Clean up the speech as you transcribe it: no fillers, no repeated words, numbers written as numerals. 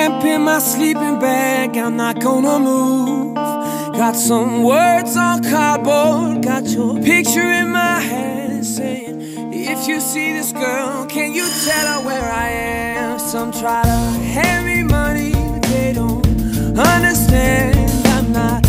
lamp in my sleeping bag, I'm not gonna move. Got some words on cardboard, got your picture in my hand, saying, if you see this girl, can you tell her where I am? Some try to hand me money, but they don't understand. I'm not